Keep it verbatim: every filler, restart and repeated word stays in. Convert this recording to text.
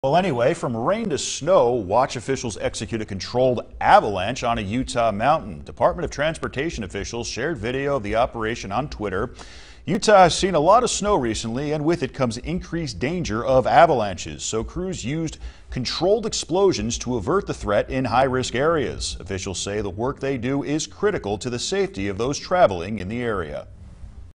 Well, anyway, from rain to snow, watch officials execute a controlled avalanche on a Utah mountain. Department of Transportation officials shared video of the operation on Twitter. Utah has seen a lot of snow recently, and with it comes increased danger of avalanches. So crews used controlled explosions to avert the threat in high-risk areas. Officials say the work they do is critical to the safety of those traveling in the area.